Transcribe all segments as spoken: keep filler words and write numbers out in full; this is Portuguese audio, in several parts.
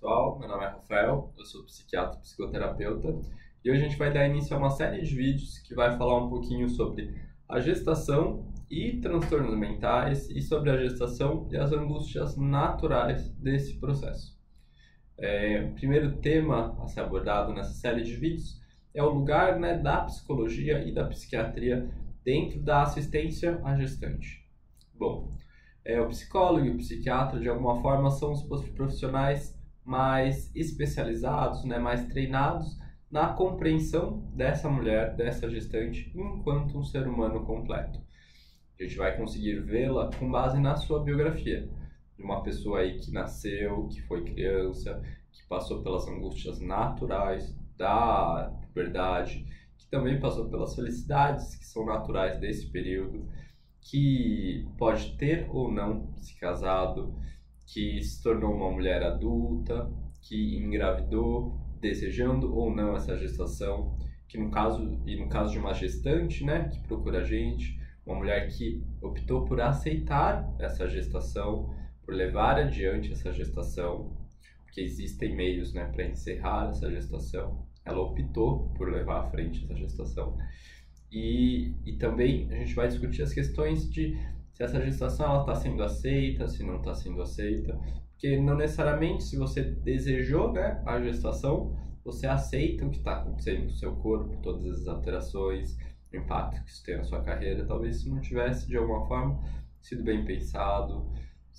pessoal, meu nome é Rafael, eu sou psiquiatra e psicoterapeuta e hoje a gente vai dar início a uma série de vídeos que vai falar um pouquinho sobre a gestação e transtornos mentais e sobre a gestação e as angústias naturais desse processo. É, o primeiro tema a ser abordado nessa série de vídeos é o lugar, né, da psicologia e da psiquiatria dentro da assistência à gestante. Bom, é, o psicólogo e o psiquiatra, de alguma forma, são os profissionais mais especializados, né, mais treinados na compreensão dessa mulher, dessa gestante, enquanto um ser humano completo. A gente vai conseguir vê-la com base na sua biografia, de uma pessoa aí que nasceu, que foi criança, que passou pelas angústias naturais da puberdade, que também passou pelas felicidades que são naturais desse período, que pode ter ou não se casado, que se tornou uma mulher adulta, que engravidou, desejando ou não essa gestação, que no caso, e no caso de uma gestante, né, que procura a gente, uma mulher que optou por aceitar essa gestação, por levar adiante essa gestação, porque existem meios, né, para encerrar essa gestação, ela optou por levar à frente essa gestação. E, e também a gente vai discutir as questões de se essa gestação está sendo aceita, se não está sendo aceita, porque não necessariamente se você desejou, né, a gestação, você aceita o que está acontecendo no seu corpo, todas as alterações, o impacto que isso tem na sua carreira. Talvez se não tivesse de alguma forma sido bem pensado,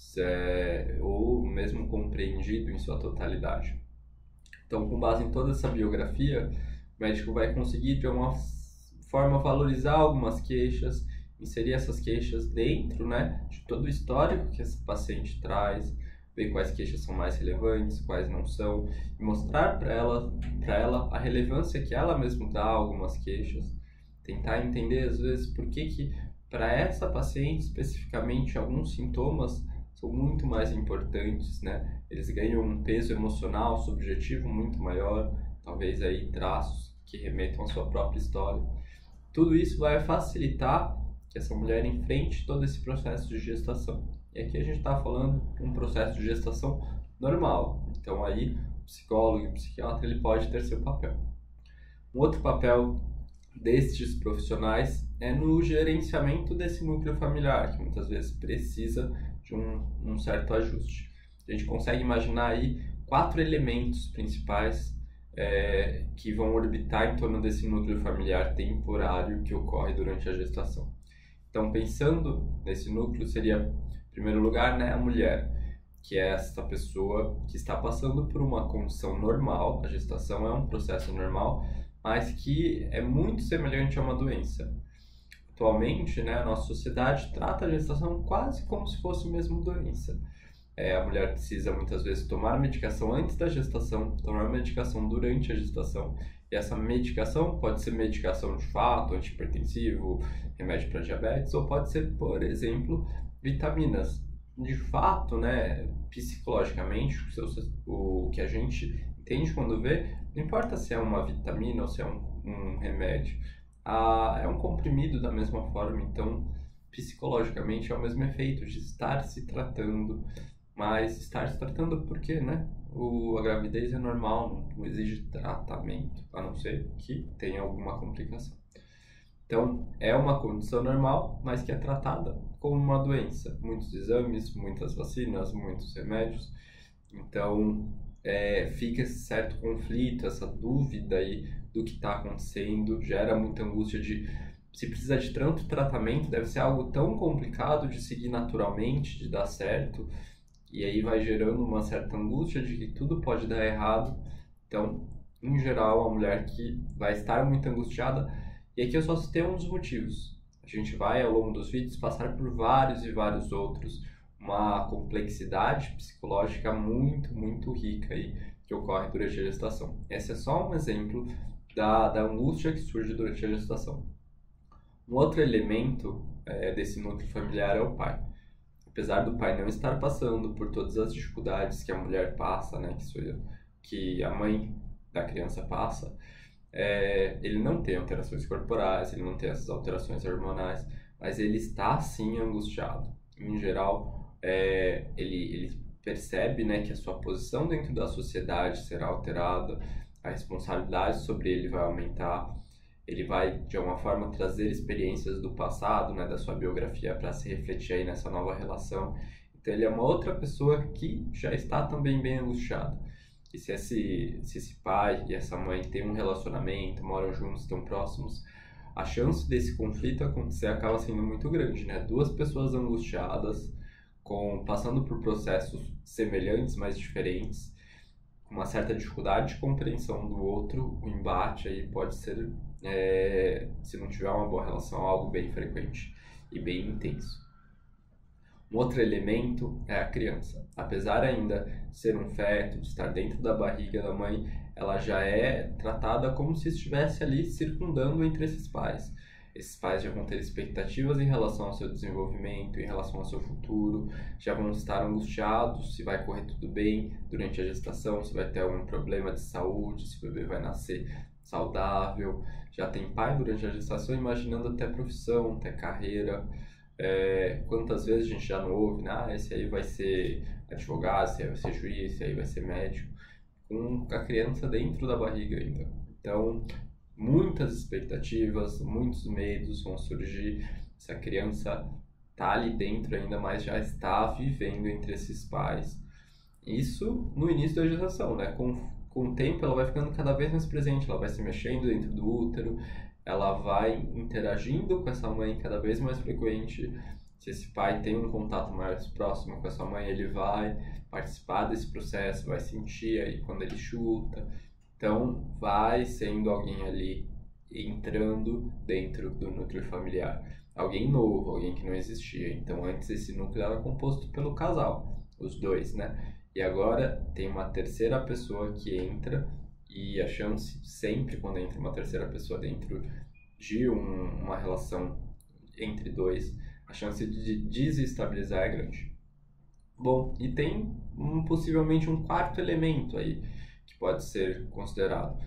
é, ou mesmo compreendido em sua totalidade. Então, com base em toda essa biografia, o médico vai conseguir de alguma forma valorizar algumas queixas, inserir essas queixas dentro, né, de todo o histórico que esse paciente traz, ver quais queixas são mais relevantes, quais não são, e mostrar para ela, para ela a relevância que ela mesma dá a algumas queixas, tentar entender às vezes por que que para essa paciente especificamente alguns sintomas são muito mais importantes, né? Eles ganham um peso emocional, subjetivo muito maior, talvez aí traços que remetam à sua própria história. Tudo isso vai facilitar que essa mulher enfrente todo esse processo de gestação. E aqui a gente está falando de um processo de gestação normal. Então aí o psicólogo e o psiquiatra ele pode ter seu papel. Um outro papel destes profissionais é no gerenciamento desse núcleo familiar, que muitas vezes precisa de um, um certo ajuste. A gente consegue imaginar aí quatro elementos principais é, que vão orbitar em torno desse núcleo familiar temporário que ocorre durante a gestação. Então, pensando nesse núcleo, seria, em primeiro lugar, né, a mulher, que é essa pessoa que está passando por uma condição normal. A gestação é um processo normal, mas que é muito semelhante a uma doença. Atualmente, né, a nossa sociedade trata a gestação quase como se fosse mesmo doença. É, a mulher precisa muitas vezes tomar medicação antes da gestação, tomar medicação durante a gestação. E essa medicação pode ser medicação de fato, antihipertensivo, remédio para diabetes, ou pode ser, por exemplo, vitaminas. De fato, né, psicologicamente, o que a gente entende quando vê, não importa se é uma vitamina ou se é um, um remédio. Ah, é um comprimido da mesma forma, então psicologicamente é o mesmo efeito de estar se tratando, mas estar se tratando porque, né, o, a gravidez é normal, não exige tratamento, a não ser que tenha alguma complicação. Então, é uma condição normal, mas que é tratada como uma doença. Muitos exames, muitas vacinas, muitos remédios. Então, é, fica esse certo conflito, essa dúvida aí do que está acontecendo, gera muita angústia de se precisa de tanto tratamento, deve ser algo tão complicado de seguir naturalmente, de dar certo, e aí vai gerando uma certa angústia de que tudo pode dar errado. Então, em geral, a mulher que vai estar muito angustiada, e aqui eu só citei um dos motivos. A gente vai, ao longo dos vídeos, passar por vários e vários outros, uma complexidade psicológica muito, muito rica aí, que ocorre durante a gestação. Esse é só um exemplo da, da angústia que surge durante a gestação. Um outro elemento é, desse núcleo familiar é o pai. Apesar do pai não estar passando por todas as dificuldades que a mulher passa, né, que, sou eu, que a mãe da criança passa, é, ele não tem alterações corporais, ele não tem essas alterações hormonais, mas ele está sim angustiado. Em geral, é, ele, ele percebe, né, que a sua posição dentro da sociedade será alterada, a responsabilidade sobre ele vai aumentar, ele vai, de alguma forma, trazer experiências do passado, né, da sua biografia para se refletir aí nessa nova relação. Então, ele é uma outra pessoa que já está também bem angustiada. E se esse, se esse pai e essa mãe têm um relacionamento, moram juntos, estão próximos, a chance desse conflito acontecer acaba sendo muito grande, né? Duas pessoas angustiadas, com, passando por processos semelhantes, mas diferentes, com uma certa dificuldade de compreensão do outro, o embate aí pode ser, é, se não tiver uma boa relação, algo bem frequente e bem intenso. Um outro elemento é a criança. Apesar ainda de ser um feto, de estar dentro da barriga da mãe, ela já é tratada como se estivesse ali circundando entre esses pais. Esses pais já vão ter expectativas em relação ao seu desenvolvimento, em relação ao seu futuro, já vão estar angustiados se vai correr tudo bem durante a gestação, se vai ter algum problema de saúde, se o bebê vai nascer saudável. Já tem pai durante a gestação imaginando até profissão, até carreira. É, quantas vezes a gente já não ouve, né? Ah, esse aí vai ser advogado, esse aí vai ser juiz, esse aí vai ser médico, com a criança dentro da barriga ainda. Então, muitas expectativas, muitos medos vão surgir se a criança está ali dentro ainda, mas já está vivendo entre esses pais. Isso no início da gestação, né? Com, com o tempo ela vai ficando cada vez mais presente, ela vai se mexendo dentro do útero, ela vai interagindo com essa mãe cada vez mais frequente. Se esse pai tem um contato mais próximo com essa mãe, ele vai participar desse processo, vai sentir aí quando ele chuta. Então, vai sendo alguém ali entrando dentro do núcleo familiar. Alguém novo, alguém que não existia. Então, antes esse núcleo era composto pelo casal, os dois, né? E agora tem uma terceira pessoa que entra. E a chance, sempre quando entra uma terceira pessoa dentro de um, uma relação entre dois, a chance de desestabilizar é grande. Bom, e tem um, possivelmente um quarto elemento aí que pode ser considerado,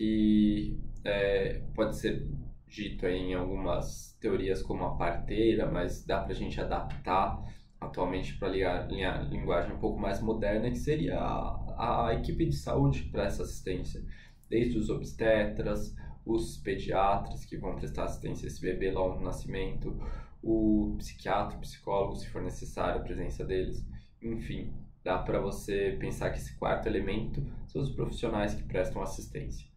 que é, pode ser dito aí em algumas teorias como a parteira, mas dá pra gente adaptar atualmente para a linguagem um pouco mais moderna, que seria a, a equipe de saúde para essa assistência, desde os obstetras, os pediatras que vão prestar assistência a esse bebê logo no nascimento, o psiquiatra, o psicólogo, se for necessário a presença deles. Enfim, dá para você pensar que esse quarto elemento são os profissionais que prestam assistência.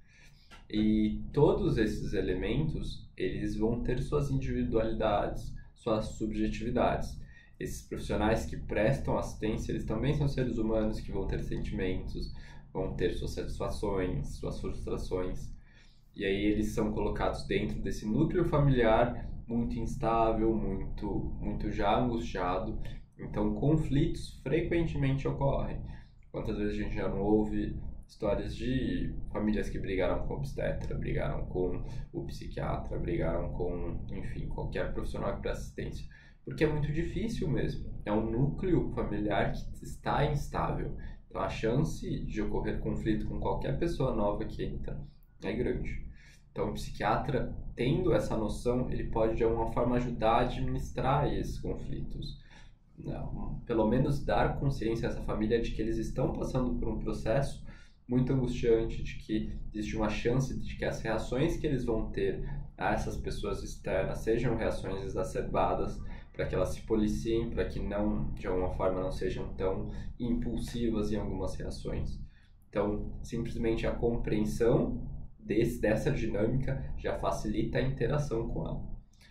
E todos esses elementos, eles vão ter suas individualidades, suas subjetividades. Esses profissionais que prestam assistência, eles também são seres humanos que vão ter sentimentos, vão ter suas satisfações, suas frustrações. E aí eles são colocados dentro desse núcleo familiar muito instável, muito, muito já angustiado. Então, conflitos frequentemente ocorrem. Quantas vezes a gente já não ouve histórias de famílias que brigaram com o obstetra, brigaram com o psiquiatra, brigaram com, enfim, qualquer profissional que presta assistência. Porque é muito difícil mesmo. É um núcleo familiar que está instável. Então, a chance de ocorrer conflito com qualquer pessoa nova que entra é grande. Então, o psiquiatra, tendo essa noção, ele pode, de alguma forma, ajudar a administrar esses conflitos. Não, pelo menos dar consciência a essa família de que eles estão passando por um processo muito angustiante, de que existe uma chance de que as reações que eles vão ter a essas pessoas externas sejam reações exacerbadas, para que elas se policiem, para que não, de alguma forma, não sejam tão impulsivas em algumas reações. Então, simplesmente a compreensão desse, dessa dinâmica já facilita a interação com ela.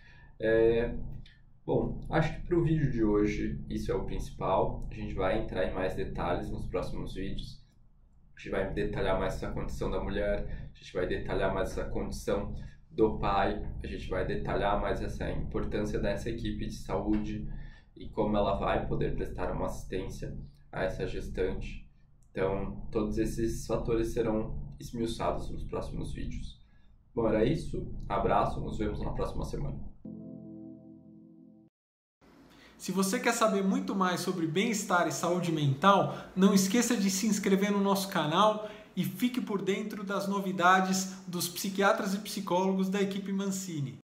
É, bom, acho que para o vídeo de hoje isso é o principal. A gente vai entrar em mais detalhes nos próximos vídeos. A gente vai detalhar mais essa condição da mulher, a gente vai detalhar mais essa condição do pai, a gente vai detalhar mais essa importância dessa equipe de saúde e como ela vai poder prestar uma assistência a essa gestante. Então, todos esses fatores serão esmiuçados nos próximos vídeos. Bom, era isso. Abraço, nos vemos na próxima semana. Se você quer saber muito mais sobre bem-estar e saúde mental, não esqueça de se inscrever no nosso canal e fique por dentro das novidades dos psiquiatras e psicólogos da equipe Mancini.